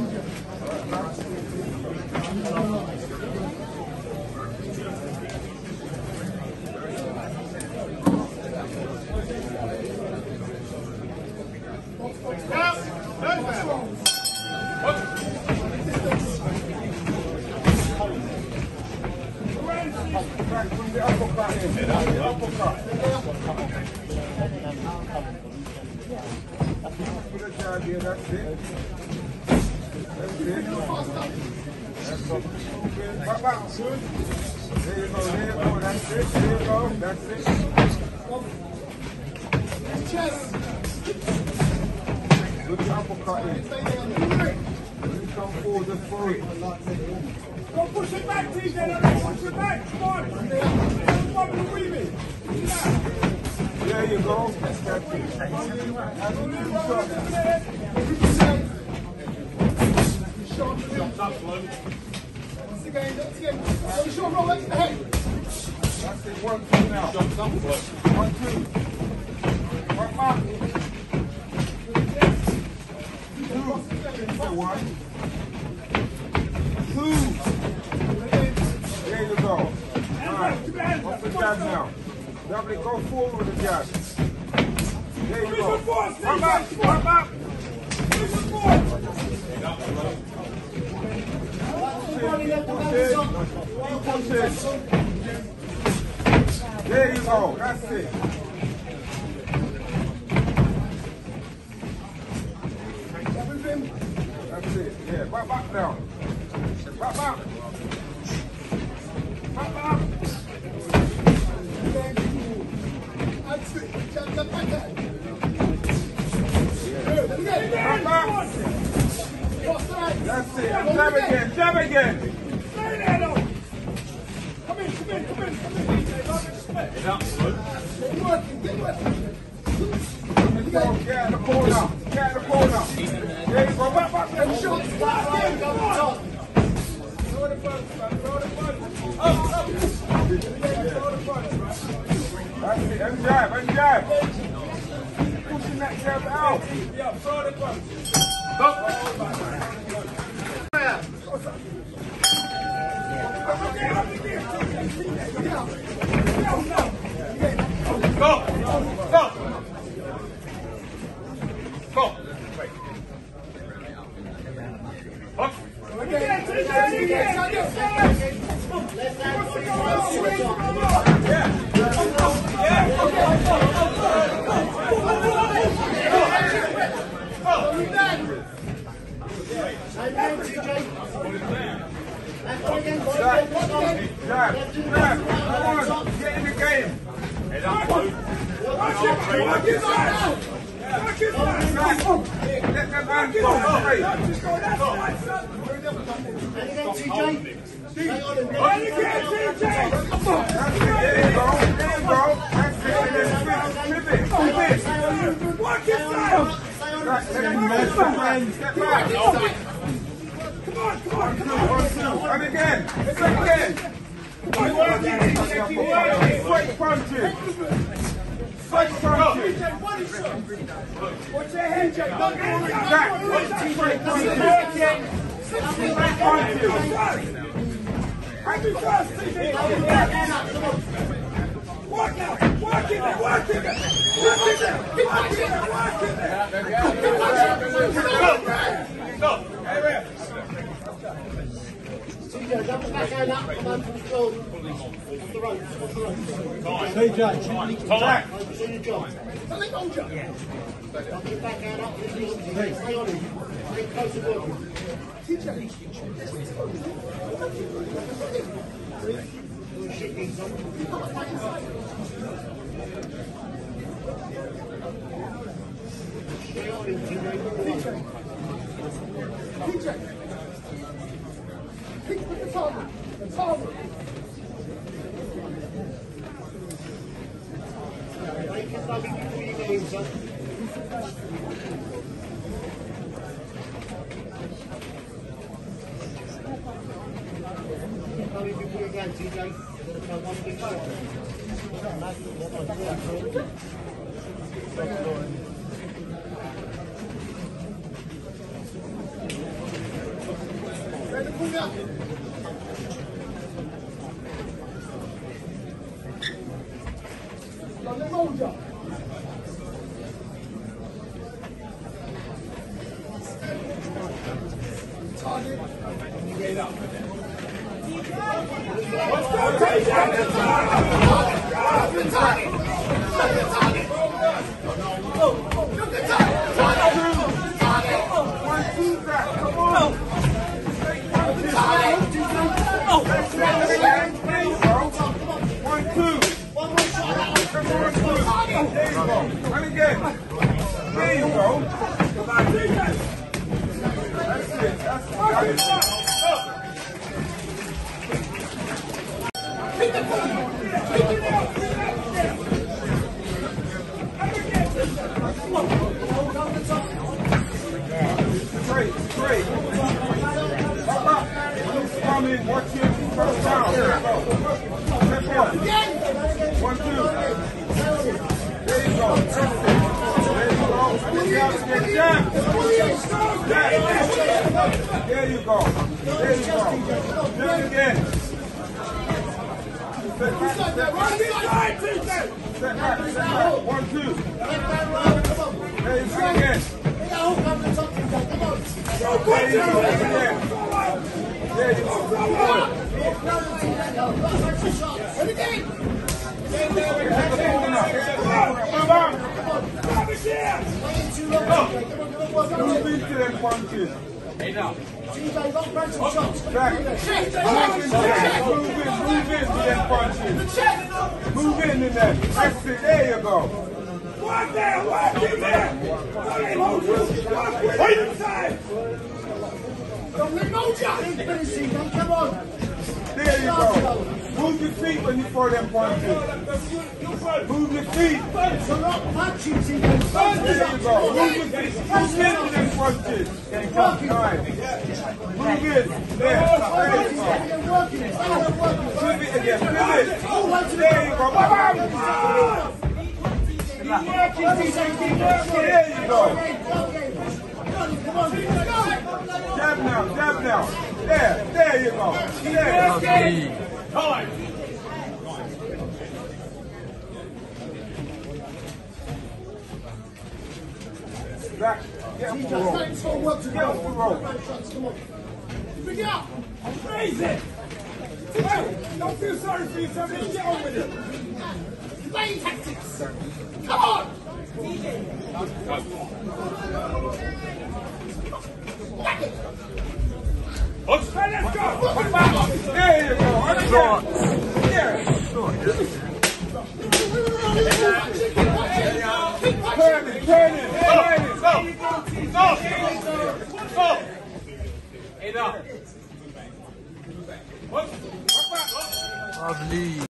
Don't push it back, TJ. Don't push it back. Come on. There you go. That's it. One, two now. 1, 2. One, mark. 1, 2. There you go. Alright. What's the jab now? Double go forward with the jab. There you go. One back. One back. There you go. That's it. That's it. Yeah. Back down. Back. That's it. Jab again. Stay there though. Come in. Get working. Get in the corner. There you go. Back. Shots. Throw the punch. Up. That's it. And jab. Pushing that jab out. Yeah, throw the punch. Stop. Go. Get in the game. Let that man go. And again. Straight punches. Watch your head, Jake. Straight punches. Work it. Go. Double back hand up, come on, control. What's the ropes? Hey, Jack. Something on Jack. Yeah. Double your back hand up, stay on him. Stay close to work. Stay on him, TJ. Pick with the target. Make it loving before you go in, son. Loving before you go, TJ. Come on, big target. There you go. There you go. Do it again. Step back. 1, 2. There you go again. There you go again. There you go. Move into them punches. Hey now. Move in to them punches. Move in them. That's it. There you go. Walk there. Walk in there. Wait inside. Don't let go, Jack. Come on. There you go. Move your feet when you throw them punches. Move your feet. It's a lot of punches. There you go. Move your feet. Move into them punches. Move in. There. There you go. Pivot again. Pivot. There you go. There you go. Jab now. Jab now. There you go. There. Back. Get off the rope. Get off the rope. Bring it up. Raise it. Hey, don't feel sorry for yourself. Just get on with it. Playing tactics. Come on. Let's go. There you go. Yeah. Turn it. Stop. Hey, now.